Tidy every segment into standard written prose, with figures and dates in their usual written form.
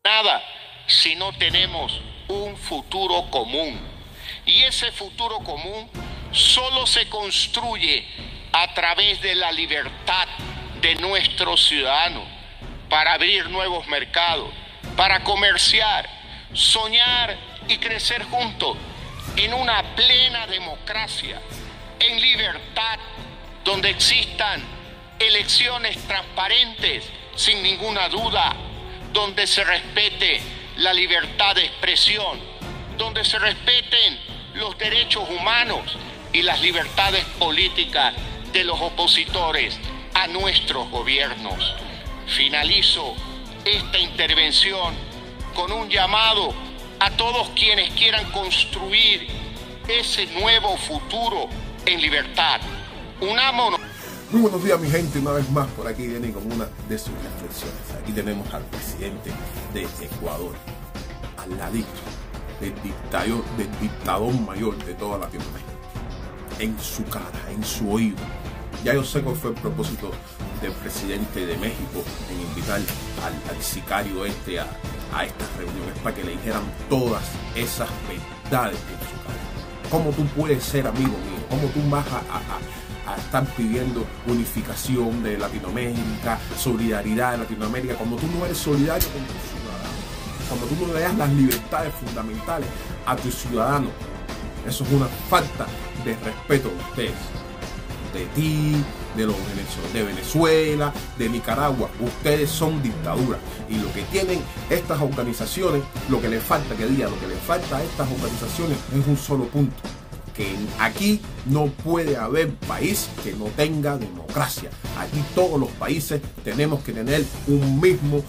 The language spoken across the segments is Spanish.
nada si no tenemos un futuro común. Y ese futuro común solo se construye a través de la libertad de nuestros ciudadanos para abrir nuevos mercados, para comerciar, soñar y crecer juntos en una plena democracia, en libertad, donde existan elecciones transparentes sin ninguna duda, donde se respete la libertad de expresión, donde se respeten los derechos humanos y las libertades políticas de los opositores a nuestros gobiernos. Finalizo esta intervención con un llamado a todos quienes quieran construir ese nuevo futuro en libertad. Unámonos. Muy buenos días, mi gente, una vez más por aquí viene con una de sus reflexiones. Aquí tenemos al presidente de Ecuador, al ladito del dictador mayor de toda Latinoamérica, en su cara, en su oído. Ya yo sé cuál fue el propósito del presidente de México en invitar al sicario a estas reuniones, para que le dijeran todas esas verdades en su cara. ¿Cómo tú puedes ser amigo mío? ¿Cómo tú vas a estar pidiendo unificación de Latinoamérica, solidaridad de Latinoamérica, cuando tú no eres solidario con tus ciudadanos, cuando tú no le das las libertades fundamentales a tus ciudadanos? Eso es una falta de respeto de ustedes, de ti, de Venezuela, de Nicaragua. Ustedes son dictaduras, y lo que tienen estas organizaciones, lo que le falta a estas organizaciones es un solo punto: que aquí no puede haber país que no tenga democracia. Aquí todos los países tenemos que tener un mismo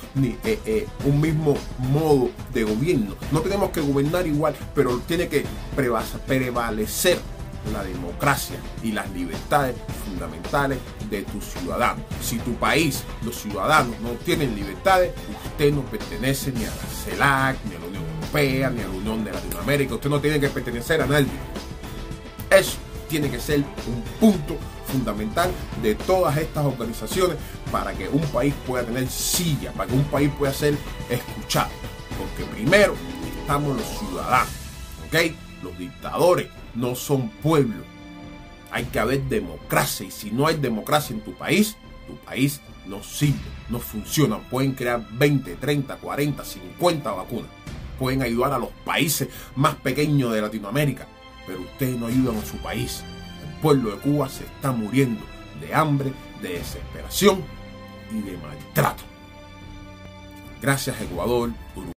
modo de gobierno. No tenemos que gobernar igual, pero tiene que prevalecer la democracia y las libertades fundamentales de tus ciudadanos. Si tu país, los ciudadanos, no tienen libertades, usted no pertenece ni a la CELAC, ni a la Unión Europea, ni a la Unión de Latinoamérica. Usted no tiene que pertenecer a nadie. Eso tiene que ser un punto fundamental de todas estas organizaciones para que un país pueda tener silla, para que un país pueda ser escuchado. Porque primero estamos los ciudadanos, ¿ok? Los dictadores no son pueblo. Hay que haber democracia, y si no hay democracia en tu país no sirve, no funciona. Pueden crear 20, 30, 40, 50 vacunas. Pueden ayudar a los países más pequeños de Latinoamérica, pero ustedes no ayudan a su país. El pueblo de Cuba se está muriendo de hambre, de desesperación y de maltrato. Gracias, Ecuador, Uruguay.